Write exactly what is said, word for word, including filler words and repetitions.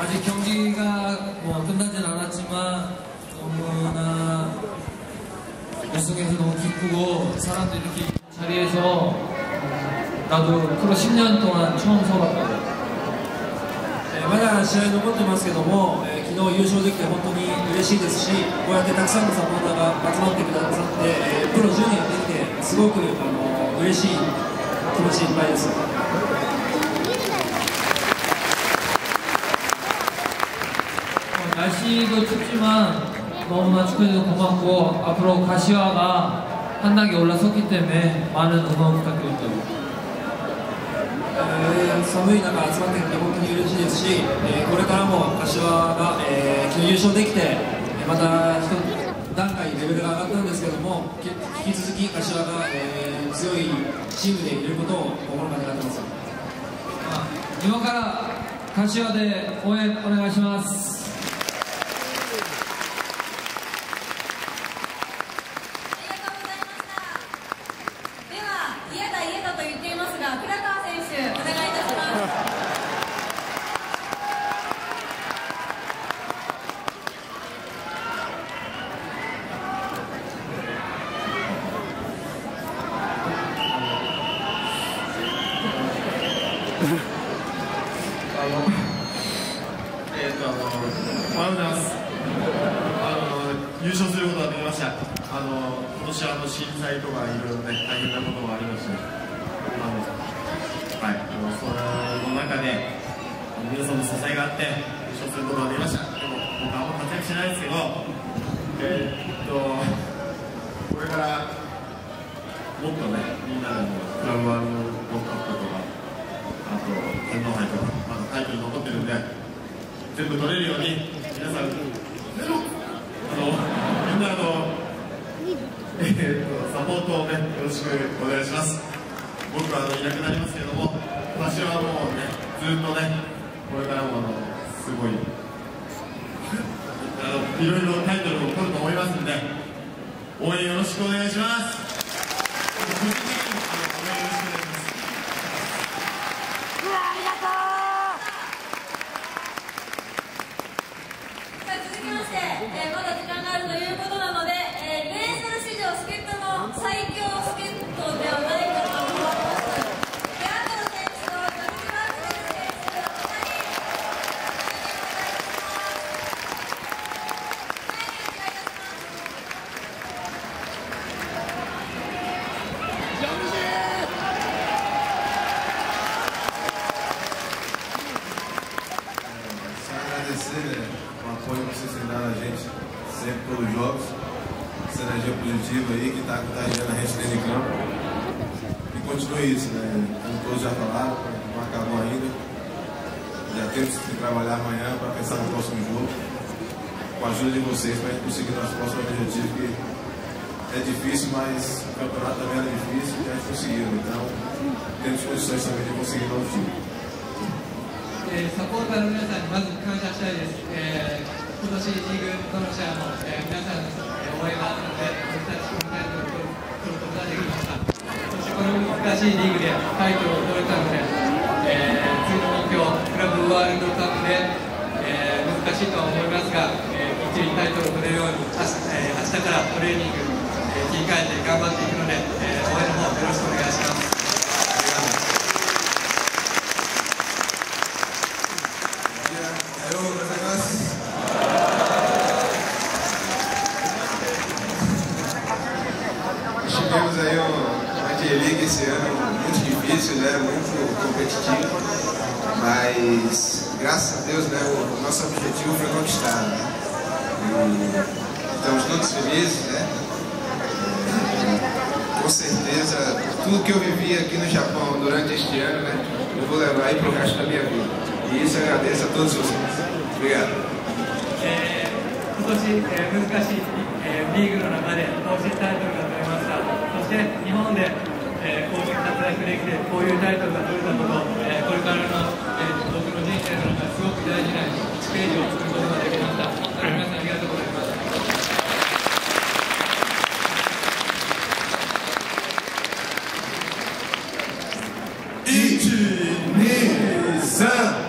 아직 경기가 뭐 끝나진 않았지만 너무나 우승해서 너무 기쁘고 사람들이 이렇게 자리에서 나도 프로 십 년 동안 처음 서봤거든. まだ試合残ってますけども、えー、昨日優勝できて本当に嬉しいですし、こうやってたくさんのサポーターが集まってくださって、えー、プロじゅうねんやってきてすごく、あのー、嬉しい気持ちいっぱいです。 날씨도 춥지만 너무나 축하해줘서 고맙고 앞으로 가시화가 한 단계 올라섰기 때문에 많은 응원 부탁드립니다. 寒い中集まってくれて本当に嬉しいですし、えー、これからも柏が、えー、昨日優勝できてまた一段階レベルが上がったんですけども、引き続き柏が、えー、強いチームでいることを心から願ってます。 今から柏で応援お願いします。 あのえーとあのおはようございます。あの優勝することができました。あの今年はあの震災とかいろいろね大変なこともありました。あのはい、あのその中で皆さんの支えがあって優勝することができました。でも僕はあんま活躍しないですけど、えー、っとこれからもっとねみんなでもクラブワールドカップとか。 あと天皇杯とかまだタイトル残ってるんで全部取れるように皆さんあのみんなの、えー、とサポートをねよろしくお願いします。僕はあのいなくなりますけれども私はもうねずっとねこれからもあのすごいあのいろいろタイトルを取ると思いますんで応援よろしくお願いします。 O apoio que vocês têm dado a gente sempre pelos jogos, essa energia positiva aí que está contagiando a gente dentro de campo. E continue isso, né? Como todos já falaram, não acabou ainda. Já temos que trabalhar amanhã para pensar no próximo jogo. Com a ajuda de vocês para a gente conseguir nosso próximo objetivo, que é difícil, mas o campeonato também era difícil e a gente conseguiu. Então, temos condições também de conseguir novo time. サポーターの皆さんにまず感謝したいです。えー、今年リーグどの試合も、えー、皆さんの応援があったので僕たちこのタイトルを取ることができました。そしてこの難しいリーグでタイトルを取れたので、えー、次の目標クラブワールドカップで、えー、難しいとは思いますが、えー、きっちりタイトルを取れるように明日、えー、明日からトレーニング、えー、切り替えて頑張っていくので、えー、応援の方よろしくお願いします。 Tivemos aí uma J-League esse ano muito difícil, né? Muito competitivo, mas graças a Deus, né, o nosso objetivo foi conquistado, né? E estamos todos felizes, né? E, com certeza, tudo que eu vivi aqui no Japão durante este ano, né, eu vou levar aí para o resto da minha vida. E isso eu agradeço a todos vocês. Obrigado. 今年、えー、難しい、えー、リーグの中で甲子園タイトルが取れました。そして日本で、えー、こういう活躍できてこういうタイトルが取れたこと、えー、これからの、えー、僕の人生の中ですごく大事ないちページを作ることができました。皆さんありがとうございます。 いち、に、さん